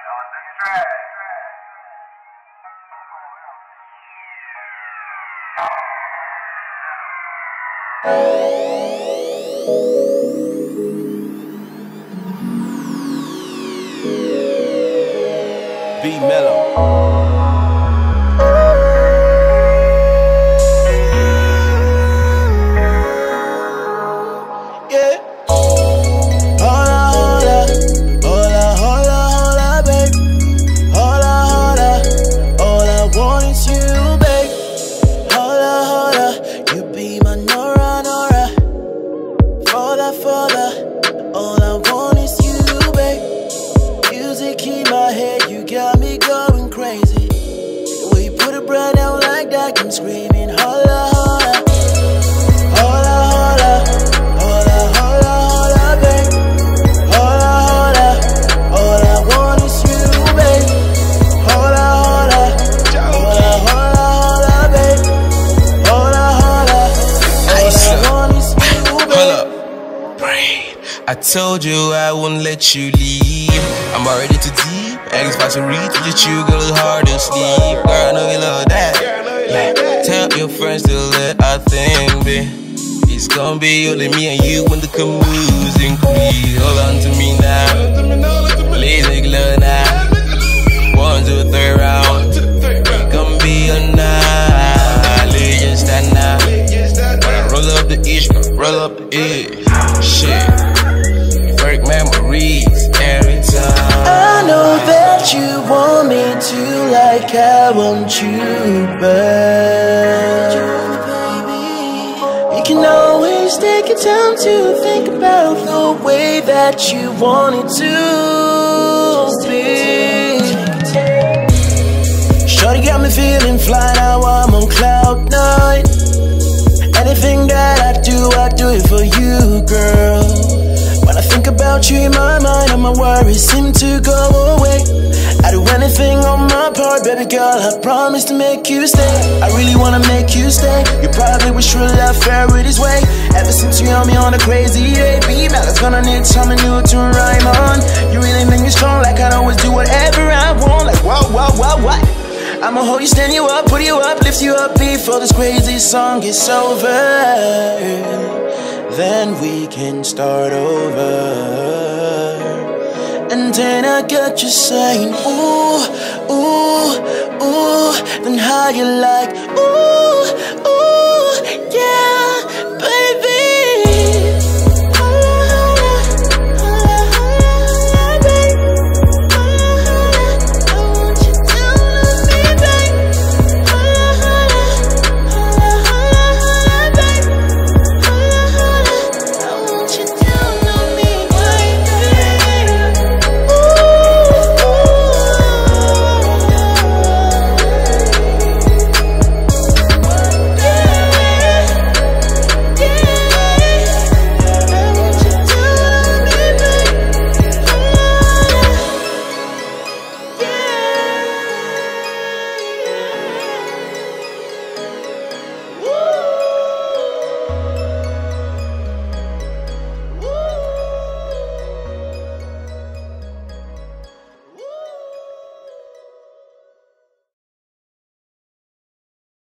on the track. Be mellow. All I want is you, babe. Music in my head, you got me going crazy. The way you put it right down like that, I'm screaming, holla, holla. Holla, holla. Holla, holla, holla, babe. Holla, holla. All I want is you, babe. Holla, holla. Holla, holla, holla, babe. Holla, holla. All I want is you, babe. I told you I wouldn't let you leave. I'm already too deep. Eggs about to reach with you, girl, it's hard to sleep. Girl, I know you love that. Tell your friends to let our thing be. It's gonna be only me and you when the camoos increase. Hold on to me now. Lazy love now. 1, 2, 3 round. Gonna be a night. Legend stand now. When I roll up the east, roll up the edge. Shit. Memories every time. I know that you want me to, like I want you back. You can always take your time to think about the way that you want it to be. Shorty got me feeling fly, now I'm on cloud 9. Anything that I do it for you, girl. When I think about you in my mind, all my worries seem to go away. I do anything on my part, baby girl, I promise to make you stay. I really wanna make you stay. You probably wish your love fairy this way. Ever since you held me on a crazy day, be it's gonna need something new to rhyme on. You really make me strong, like I'd always do whatever I want. Like what? I'ma hold you, stand you up, put you up, lift you up before this crazy song is over. Then we can start over. And then I got you saying, ooh, ooh, ooh. Then how you like, ooh,